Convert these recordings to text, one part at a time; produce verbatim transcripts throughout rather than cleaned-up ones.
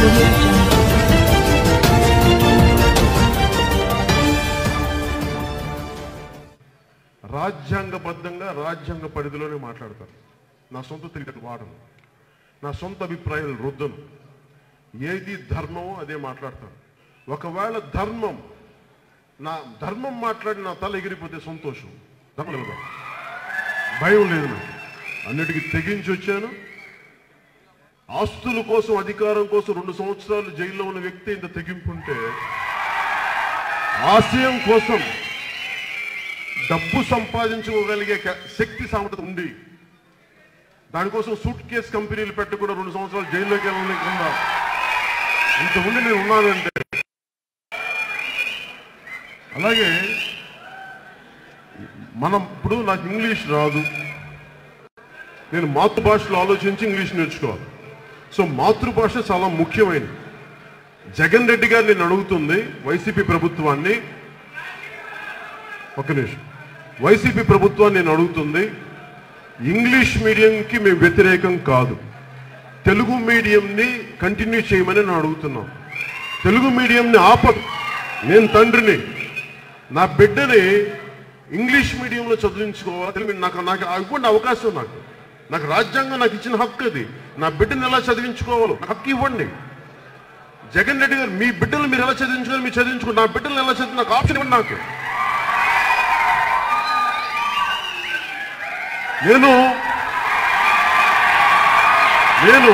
audio jungle. రాజ్యాంగబద్ధంగా రాజ్యాంగ పరిధిలోనే మాట్లాడతారు. నా సొంత తెలియక వాడను, నా సొంత అభిప్రాయాలు రుద్దను. ఏది ధర్మమో అదే మాట్లాడతాను. ఒకవేళ ధర్మం నా ధర్మం మాట్లాడి నా తల ఎగిరిపోతే సంతోషం, ధర్మం భయం లేదు. నాకు అన్నిటికీ తెగించి వచ్చాను. ఆస్తుల కోసం అధికారం కోసం రెండు సంవత్సరాలు జైల్లో ఉన్న వ్యక్తి ఇంత తెగింపు ఉంటే, ఆశయం కోసం డబ్బు సంపాదించుకోగలిగే శక్తి సామర్థ్యం ఉంది, దానికోసం సూట్ కేసు కంపెనీలు పెట్టి కూడా రెండు సంవత్సరాలు జైల్లోకి వెళ్ళకుండా ఇంత ఉండి నేను ఉన్నానంటే, అలాగే మనం ఇప్పుడు నాకు ఇంగ్లీష్ రాదు, నేను మాతృభాషలో ఆలోచించి ఇంగ్లీష్ నేర్చుకోవాలి. సో మాతృభాష చాలా ముఖ్యమైనది. జగన్ రెడ్డి గారు నేను అడుగుతుంది వైసీపీ ప్రభుత్వాన్ని, ఒక నిమిషం, వైసీపీ ప్రభుత్వాన్ని నేను అడుగుతుంది, ఇంగ్లీష్ మీడియంకి మేము వ్యతిరేకం కాదు, తెలుగు మీడియంని కంటిన్యూ చేయమని నేను అడుగుతున్నాం. తెలుగు మీడియంని ఆపదు. నేను తండ్రిని, నా బిడ్డని ఇంగ్లీష్ మీడియంలో చదివించుకోవాలి. తెలుగు నాకు నాకు ఇవ్వండి అవకాశం, నాకు నాకు రాజ్యాంగం నాకు ఇచ్చిన హక్కు అది. నా బిడ్డని ఎలా చదివించుకోవాలో హక్కు ఇవ్వండి. జగన్ రెడ్డి గారు, మీ బిడ్డలు మీరు ఎలా చదివించుకోవాలి మీరు చదివించుకోండి, నా బిడ్డలు ఎలా చదివి నాకు ఆప్షన్ ఇవ్వండి. నాకు నేను నేను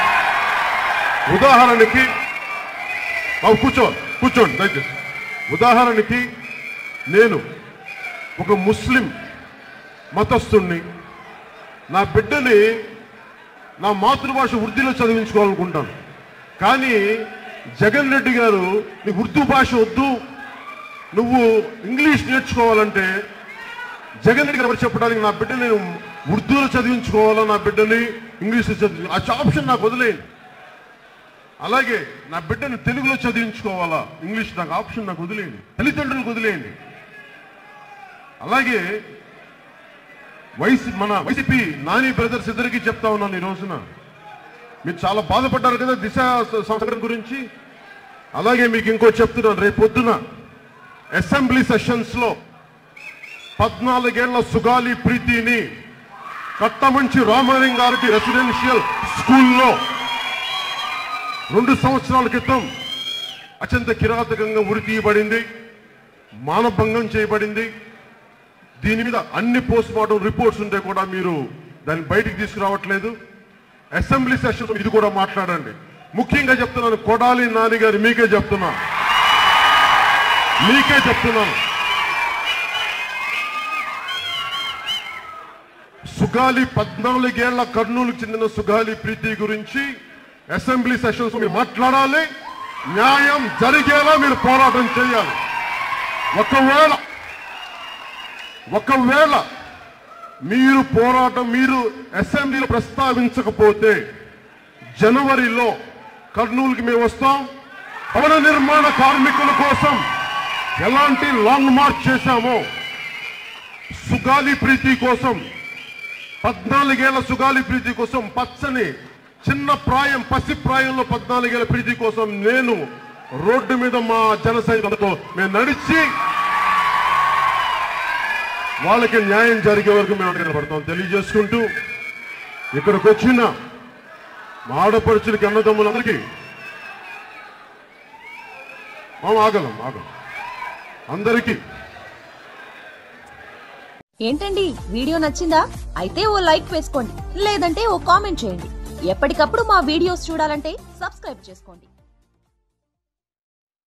ఉదాహరణకి కూర్చో కూర్చోండి దయచేసి. ఉదాహరణకి నేను ఒక ముస్లిం మతస్థుణ్ణి, నా బిడ్డని నా మాతృభాష ఉర్దూలో చదివించుకోవాలనుకుంటాను. కానీ జగన్ రెడ్డి గారు నీకు ఉర్దూ భాష వద్దు, నువ్వు ఇంగ్లీష్ నేర్చుకోవాలంటే, జగన్ రెడ్డి గారు చెప్పడానికి నా బిడ్డని నేను ఉర్దూలో చదివించుకోవాలా, నా బిడ్డని ఇంగ్లీష్లో చదివి ఆ ఆప్షన్ నాకు వదిలేయండి. అలాగే నా బిడ్డని తెలుగులో చదివించుకోవాలా, ఇంగ్లీష్ నాకు ఆప్షన్ నాకు వదిలేయండి, తల్లిదండ్రులకు వదిలేయండి. అలాగే వైసీ మన వైసీపీ నాని బ్రదర్స్ ఇద్దరికి చెప్తా ఉన్నాను ఈ రోజున, మీరు చాలా బాధపడ్డారు కదా దిశ సంఘటన గురించి. అలాగే మీకు ఇంకో చెప్తున్నాను, రేపు పొద్దున అసెంబ్లీ సెషన్స్ లో పద్నాలుగేళ్ల సుగాలి ప్రీతిని కట్టమంచి రామలింగారెడ్డి రెసిడెన్షియల్ స్కూల్లో రెండు సంవత్సరాల క్రితం అత్యంత కిరాతకంగా ఉరి తీయబడింది, మానభంగం చేయబడింది. దీని మీద అన్ని పోస్ట్ మార్టం రిపోర్ట్స్ ఉంటే కూడా మీరు దాన్ని బయటికి తీసుకురావట్లేదు. అసెంబ్లీ సెషన్ ఇది కూడా మాట్లాడండి. ముఖ్యంగా చెప్తున్నాను, కొడాలి నాని గారు మీకే చెప్తున్నా మీకే చెప్తున్నాను సుగాలి పద్నాలుగేళ్ల కర్నూలుకు చెందిన సుగాలి ప్రీతి గురించి అసెంబ్లీ సెషన్స్ మీరు మాట్లాడాలి. న్యాయం జరిగేలా మీరు పోరాటం చేయాలి. ఒకవేళ ఒకవేళ మీరు పోరాటం మీరు అసెంబ్లీలో ప్రస్తావించకపోతే జనవరిలో కర్నూలుకి మేము వస్తాం. భవన నిర్మాణ కార్మికుల కోసం ఎలాంటి లాంగ్ మార్చ్ చేశామో, సుగాలి ప్రీతి కోసం, పద్నాలుగేళ్ల సుగాలి ప్రీతి కోసం, పచ్చని చిన్న ప్రాయం పసి ప్రాయంలో పద్నాలుగేళ్ల ప్రీతి కోసం నేను రోడ్డు మీద మా జన సైనికులతో మేము నడిచి వాళ్ళకి న్యాయం జరిగే వరకు మేము నిలబడతాం తెలియజేసుకుంటూ, ఇక్కడికి వచ్చిన మా ఆడపడుచులకి అన్నదమ్ములందరికీ మేము ఆగలం ఆగలం అందరికీ. ఏంటండి వీడియో నచ్చిందా? అయితే ఓ లైక్ వేసుకోండి, లేదంటే ఓ కామెంట్ చేయండి. ఎప్పటికప్పుడు మా వీడియోస్ చూడాలంటే సబ్స్క్రైబ్ చేసుకోండి.